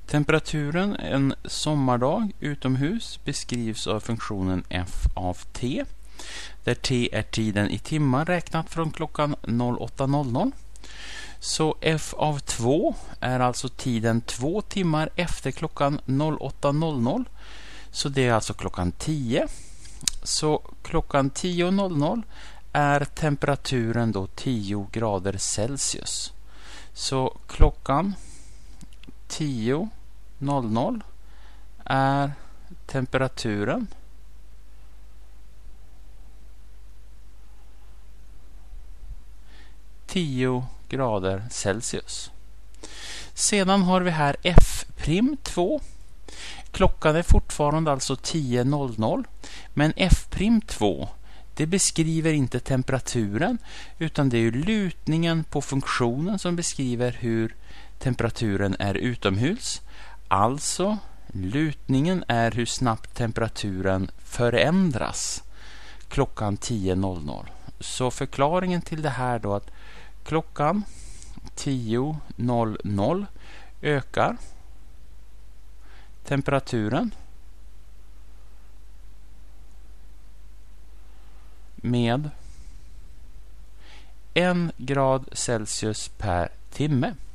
Temperaturen en sommardag utomhus beskrivs av funktionen f av t, där t är tiden i timmar räknat från klockan 08.00. Så f av 2 är alltså tiden 2 timmar efter klockan 08.00. Så det är alltså klockan 10. Så klockan 10.00 är temperaturen då 10 grader Celsius. Så klockan 10.00 är temperaturen 10 grader Celsius. Sedan har vi här f'2. Klockan är fortfarande alltså 10.00, men f'2 det beskriver inte temperaturen, utan det är ju lutningen på funktionen som beskriver hur temperaturen är utomhus. Alltså, lutningen är hur snabbt temperaturen förändras klockan 10.00. Så förklaringen till det här då att klockan 10.00 ökar temperaturen med 1 grad Celsius per timme.